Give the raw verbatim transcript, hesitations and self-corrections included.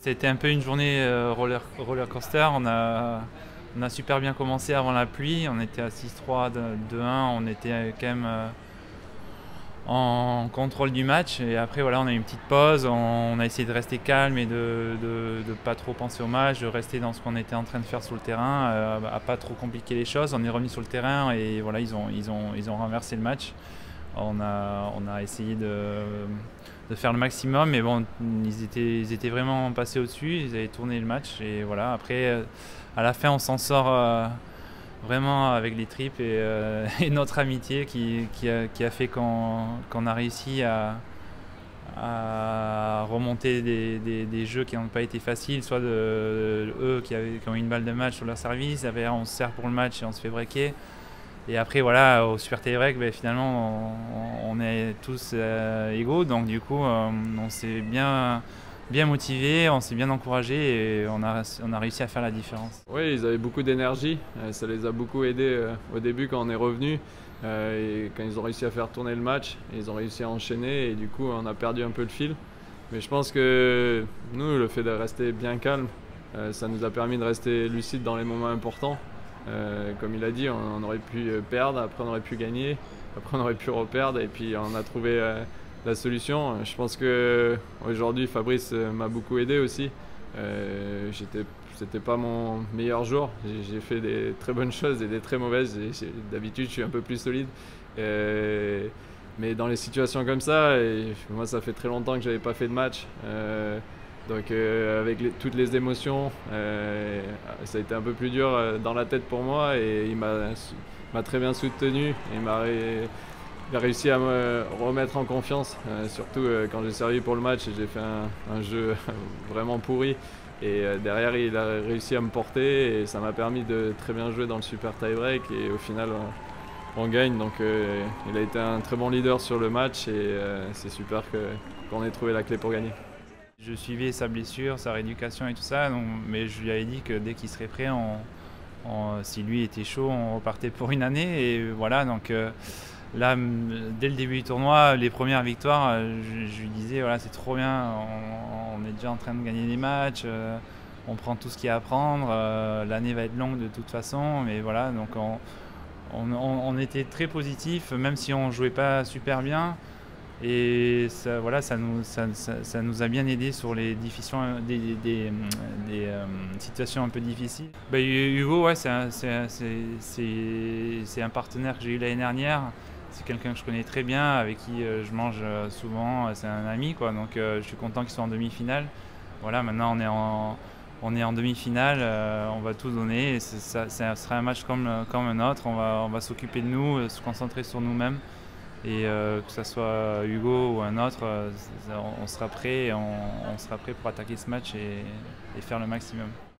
C'était un peu une journée euh, roller, roller coaster. On a, on a super bien commencé avant la pluie. On était à six trois, deux un. On était quand même euh, en contrôle du match. Et après, voilà, on a eu une petite pause. On, on a essayé de rester calme et de ne pas trop penser au match, de rester dans ce qu'on était en train de faire sur le terrain, euh, à pas trop compliquer les choses. On est revenu sur le terrain et voilà, ils ont, ils ont, ils ont renversé le match. On a, on a essayé de, de faire le maximum, mais bon, ils étaient, ils étaient vraiment passés au-dessus, ils avaient tourné le match. Et voilà, après, à la fin, on s'en sort euh, vraiment avec les tripes et, euh, et notre amitié qui, qui, a, qui a fait qu'on qu'on a réussi à, à remonter des, des, des jeux qui n'ont pas été faciles, soit de, de eux qui, avaient, qui ont eu une balle de match sur leur service, on se sert pour le match et on se fait breaker. Et après, voilà, au super tie-break, ben, finalement, on, on est tous euh, égaux. Donc, du coup, euh, on s'est bien, bien motivé, on s'est bien encouragé et on a, on a réussi à faire la différence. Oui, ils avaient beaucoup d'énergie. Ça les a beaucoup aidés euh, au début quand on est revenu. Euh, et quand ils ont réussi à faire tourner le match, ils ont réussi à enchaîner. Et du coup, on a perdu un peu le fil. Mais je pense que nous, le fait de rester bien calme, euh, ça nous a permis de rester lucide dans les moments importants. Euh, comme il a dit, on, on aurait pu perdre, après on aurait pu gagner, après on aurait pu reperdre et puis on a trouvé euh, la solution. Je pense qu'aujourd'hui Fabrice m'a beaucoup aidé aussi. Euh, C'était pas mon meilleur jour, j'ai fait des très bonnes choses et des très mauvaises. D'habitude je suis un peu plus solide. Euh, mais dans les situations comme ça, et moi ça fait très longtemps que j'avais pas fait de match. Euh, Donc euh, avec les, toutes les émotions, euh, ça a été un peu plus dur euh, dans la tête pour moi et il m'a très bien soutenu. Il m'a ré, réussi à me remettre en confiance, euh, surtout euh, quand j'ai servi pour le match et j'ai fait un, un jeu vraiment pourri. Et euh, derrière, il a réussi à me porter et ça m'a permis de très bien jouer dans le super tie-break et au final, on, on gagne. Donc euh, il a été un très bon leader sur le match et euh, c'est super qu'on ait trouvé la clé pour gagner. Je suivais sa blessure, sa rééducation et tout ça, donc, mais je lui avais dit que dès qu'il serait prêt, on, on, si lui était chaud, on repartait pour une année. Et voilà, donc euh, là, dès le début du tournoi, les premières victoires, je, je lui disais, voilà, c'est trop bien, on, on est déjà en train de gagner des matchs, euh, on prend tout ce qu'il y a à prendre, euh, l'année va être longue de toute façon, mais voilà, donc on, on, on était très positif, même si on ne jouait pas super bien. Et ça, voilà, ça, nous, ça, ça, ça nous a bien aidé sur les des, des, des, des euh, situations un peu difficiles. Bah, Hugo, ouais, c'est un, un partenaire que j'ai eu l'année dernière. C'est quelqu'un que je connais très bien, avec qui euh, je mange souvent. C'est un ami, quoi. Donc euh, je suis content qu'il soit en demi-finale. Voilà, maintenant on est en, on est en demi-finale, euh, on va tout donner. Et ça, ça sera un match comme, comme un autre. On va, on va s'occuper de nous, se concentrer sur nous-mêmes. Et euh, que ce soit Hugo ou un autre, euh, on sera prêt, on, on sera prêt pour attaquer ce match et, et faire le maximum.